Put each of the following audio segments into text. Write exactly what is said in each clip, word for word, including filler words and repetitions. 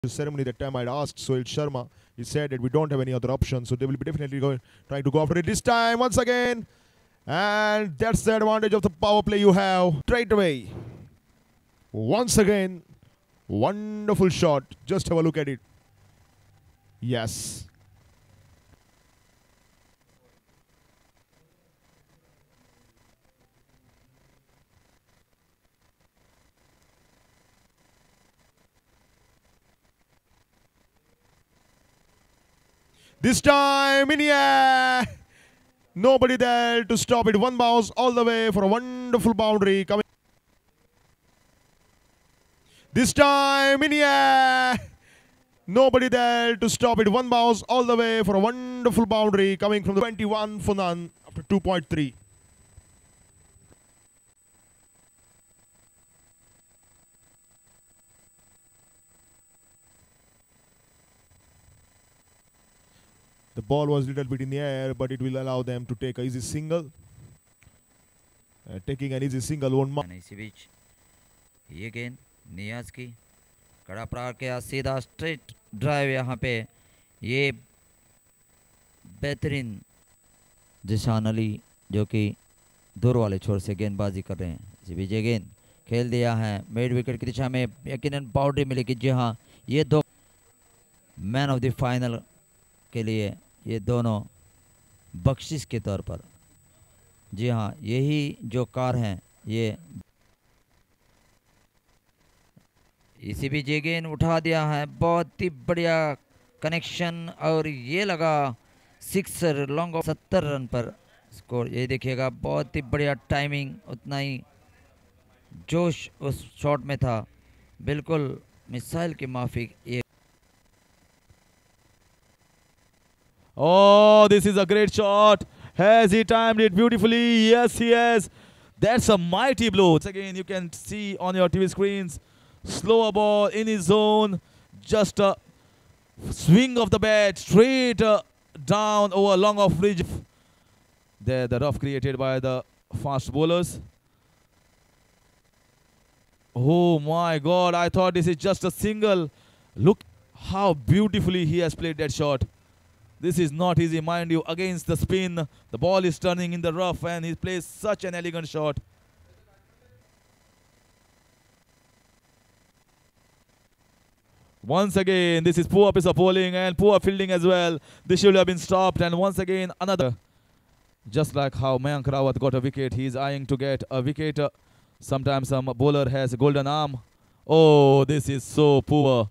ceremony that time I'd asked Sohail Sharma. He said that we don't have any other option, so they will be definitely going trying to go after it this time once again. And that's the advantage of the power play you have straight away. Once again, wonderful shot. Just have a look at it. Yes. This time in the air. Nobody there to stop it. One bounce all the way for a wonderful boundary coming. This time in the air. Nobody there to stop it. One bounce all the way for a wonderful boundary coming from the twenty-one for none after two point three. The ball was a little bit in the air, but it will allow them to take an easy single. Uh, taking an easy single won't matter. इसी बीच ये गेंद नियाज की कड़ा प्रहार किया, सीधा straight drive यहाँ पे। ये बेहतरीन जिशान अली जो कि दूर वाले छोर से गेंदबाजी कर रहे हैं। इसी बीच ये गेंद खेल दिया है मिड विकेट की दिशा में, यकीनन बाउंड्री मिलेगी। जी हाँ, ये दो मैन ऑफ द फाइनल के लिए ये दोनों बख्शिश के तौर पर, जी हाँ, यही जो कार हैं ये। इसी भी ये गेंद उठा दिया है, बहुत ही बढ़िया कनेक्शन और ये लगा सिक्सर लॉन्ग ऑफ सत्तर रन पर स्कोर। ये देखिएगा बहुत ही बढ़िया टाइमिंग, उतना ही जोश उस शॉट में था, बिल्कुल मिसाइल के माफिक। ये Oh, this is a great shot. Has he timed it beautifully? Yes, he has. That's a mighty blow. Once again, you can see on your T V screens. Slower ball in his zone. Just a swing of the bat straight uh, down over long off ridge. There, the rough created by the fast bowlers. Oh my God, I thought this is just a single. Look how beautifully he has played that shot. This is not easy, mind you, against the spin. The ball is turning in the rough and he plays such an elegant shot. Once again, this is poor piece of bowling and poor fielding as well. This should have been stopped, and once again, another. Just like how Mayank Rawat got a wicket, he is eyeing to get a wicket. Uh, sometimes some bowler has a golden arm. Oh, this is so poor.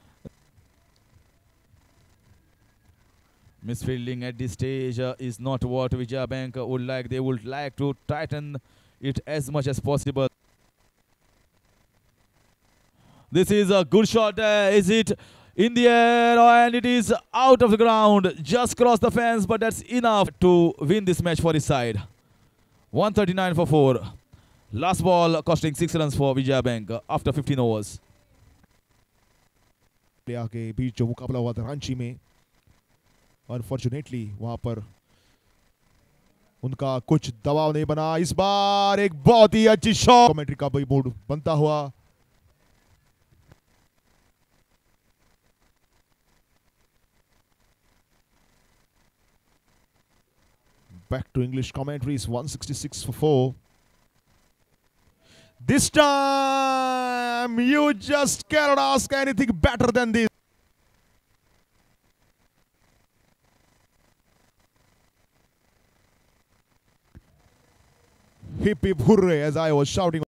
Misfielding at this stage uh, is not what Vijaya Bank uh, would like. They would like to tighten it as much as possible. This is a good shot. Uh, is it in the air? Oh, and it is out of the ground. Just crossed the fence, but that's enough to win this match for his side. one thirty-nine for four. Last ball costing six runs for Vijaya Bank uh, after fifteen overs. के बीच जो मुकाबला हुआ था रांची में, unfortunately वहां पर उनका कुछ दबाव नहीं बना। इस बार एक बहुत ही अच्छी शॉट, कमेंट्री का भी मूड बनता हुआ। Back to English commentaries, one sixty-six for four. This time you just cannot ask anything better than this. Hip hip hooray, as I was shouting.